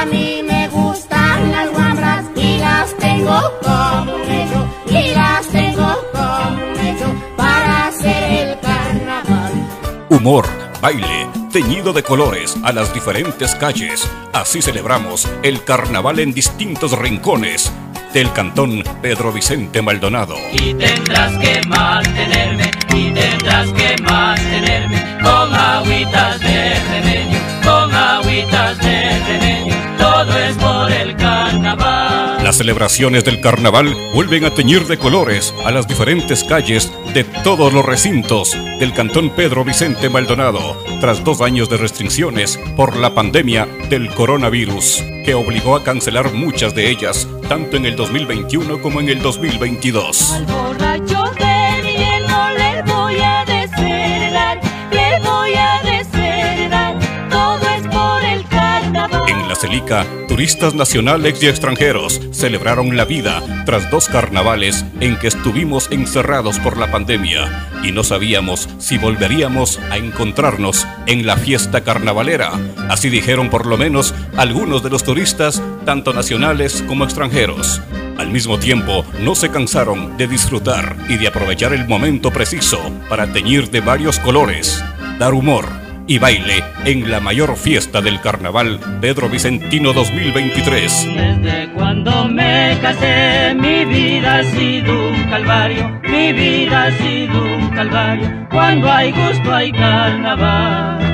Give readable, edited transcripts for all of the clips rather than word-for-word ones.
A mí me gustan las guambras y las tengo como un hecho, y las tengo como un hecho para hacer el carnaval. Humor, baile, teñido de colores a las diferentes calles. Así celebramos el carnaval en distintos rincones del cantón Pedro Vicente Maldonado. Y tendrás que mantenerme, y tendrás que mantenerme con agüitas de remedio, con agüitas de remedio, todo es por el carnaval. Las celebraciones del carnaval vuelven a teñir de colores a las diferentes calles de todos los recintos del cantón Pedro Vicente Maldonado, tras 2 años de restricciones por la pandemia del coronavirus, que obligó a cancelar muchas de ellas, tanto en el 2021 como en el 2022. Al borracho de Miguel no le voy a desheredar, le voy a desheredar, todo es por el carnaval. En la Celica, turistas nacionales y extranjeros celebraron la vida tras 2 carnavales en que estuvimos encerrados por la pandemia y no sabíamos si volveríamos a encontrarnos en la fiesta carnavalera. Así dijeron por lo menos algunos de los turistas, tanto nacionales como extranjeros. Al mismo tiempo, no se cansaron de disfrutar y de aprovechar el momento preciso para teñir de varios colores, dar humor y baile en la mayor fiesta del carnaval Pedro Vicentino 2023. Desde cuando me casé, mi vida ha sido un calvario, mi vida ha sido un calvario. Cuando hay gusto hay carnaval.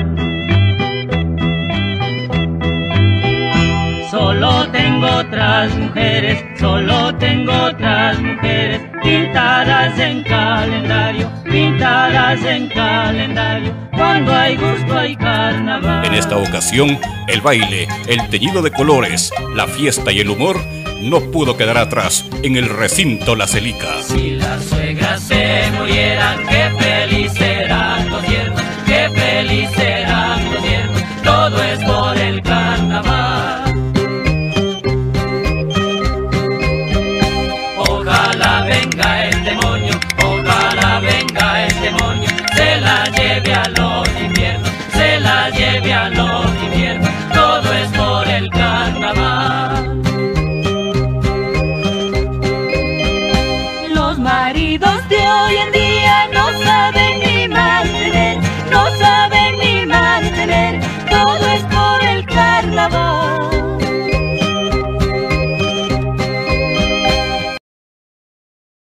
Solo tengo otras mujeres, solo tengo otras mujeres, pintadas en calendario, pintadas en calendario. Cuando hay gusto hay carnaval. En esta ocasión, el baile, el teñido de colores, la fiesta y el humor no pudo quedar atrás en el recinto La Celica. Si las suegras se murieran, qué feliz serán los yernos, qué feliz serán.